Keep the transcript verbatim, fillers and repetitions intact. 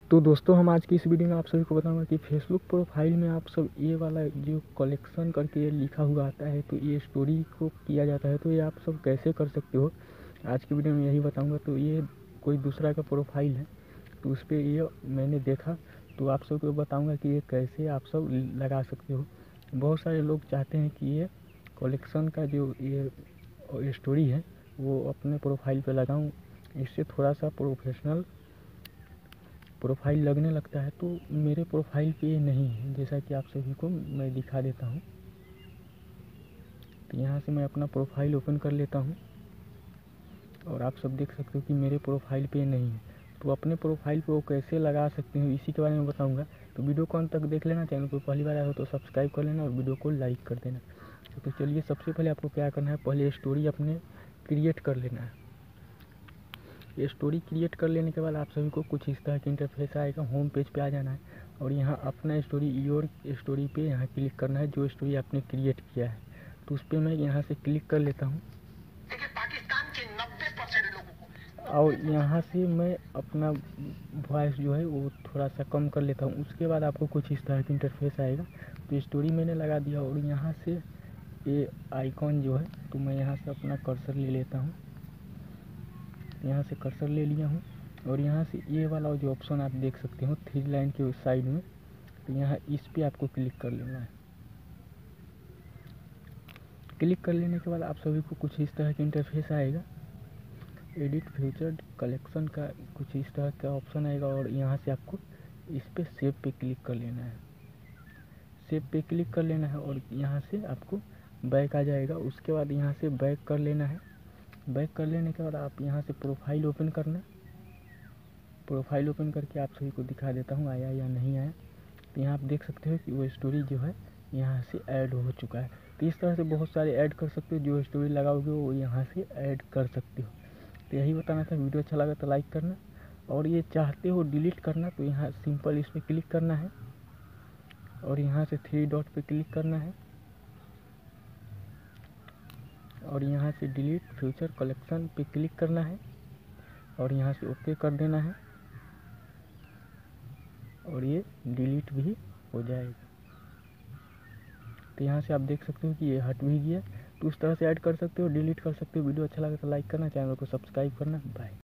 तो दोस्तों हम आज की इस वीडियो में आप सभी को बताऊंगा कि फेसबुक प्रोफाइल में आप सब ये वाला जो कलेक्शन करके ये लिखा हुआ आता है, तो ये स्टोरी को किया जाता है, तो ये आप सब कैसे कर सकते हो आज की वीडियो में यही बताऊंगा। तो ये कोई दूसरा का प्रोफाइल है, तो उस पर ये मैंने देखा, तो आप सबको बताऊंगा कि ये कैसे आप सब लगा सकते हो। बहुत सारे लोग चाहते हैं कि ये कलेक्शन का जो ये स्टोरी है वो अपने प्रोफाइल पे लगाऊं, इससे थोड़ा सा प्रोफेशनल प्रोफाइल लगने लगता है। तो मेरे प्रोफाइल पे ये नहीं है, जैसा कि आप सभी को मैं दिखा देता हूँ। तो यहाँ से मैं अपना प्रोफाइल ओपन कर लेता हूँ और आप सब देख सकते हो कि मेरे प्रोफाइल पे नहीं है। तो अपने प्रोफाइल पे वो कैसे लगा सकते हो इसी के बारे में बताऊँगा। तो वीडियो को अंत तक देख लेना, चैनल को पहली बार आया हो तो सब्सक्राइब कर लेना और वीडियो को लाइक कर देना। तो चलिए, सबसे पहले आपको क्या करना है, पहले स्टोरी अपने क्रिएट कर लेना है। ये स्टोरी क्रिएट कर लेने के बाद आप सभी को कुछ इस तरह का इंटरफेस आएगा। होम पेज पे आ जाना है और यहाँ अपना स्टोरी योर स्टोरी पे यहाँ क्लिक करना है, जो स्टोरी आपने क्रिएट किया है। तो उस पर मैं यहाँ से क्लिक कर लेता हूँ पाकिस्तान के नब्बे परसेंट लोगों को, और यहाँ से मैं अपना वॉइस जो है वो थोड़ा सा कम कर लेता हूँ। उसके बाद आपको कुछ इस तरह का इंटरफेस आएगा। तो स्टोरी मैंने लगा दिया और यहाँ से ये आइकॉन जो है, तो मैं यहाँ से अपना कर्सर ले लेता हूँ। यहाँ से कर्सर ले लिया हूँ और यहाँ से ये वाला जो ऑप्शन आप देख सकते हो थ्री लाइन के उस साइड में, तो यहाँ इस पे आपको क्लिक कर लेना है। क्लिक कर लेने के बाद आप सभी को कुछ इस तरह का इंटरफेस आएगा। एडिट फ्यूचर कलेक्शन का कुछ इस तरह का ऑप्शन आएगा और यहाँ से आपको इस पे सेव पे क्लिक कर लेना है। सेव पे क्लिक कर लेना है और यहाँ से आपको बैक आ जाएगा। उसके बाद यहाँ से बैक कर लेना है। बैक कर लेने के बाद आप यहाँ से प्रोफाइल ओपन करना। प्रोफाइल ओपन करके आप सभी को दिखा देता हूँ आया या नहीं आया। तो यहाँ आप देख सकते हो कि वो स्टोरी जो है यहाँ से ऐड हो चुका है। तो इस तरह से बहुत सारे ऐड कर सकते हो, जो स्टोरी लगाओगे वो यहाँ से ऐड कर सकते हो। तो यही बताना था। वीडियो अच्छा लगा तो लाइक करना, और ये चाहते हो डिलीट करना तो यहाँ सिंपल इस पर क्लिक करना है और यहाँ से थ्री डॉट पे क्लिक करना है और यहाँ से डिलीट फ्यूचर कलेक्शन पे क्लिक करना है और यहाँ से ओके कर देना है और ये डिलीट भी हो जाएगा। तो यहाँ से आप देख सकते हो कि ये हट भी गया। तो उस तरह से ऐड कर सकते हो, डिलीट कर सकते हो। वीडियो अच्छा लगा तो लाइक करना, चैनल को सब्सक्राइब करना। बाय।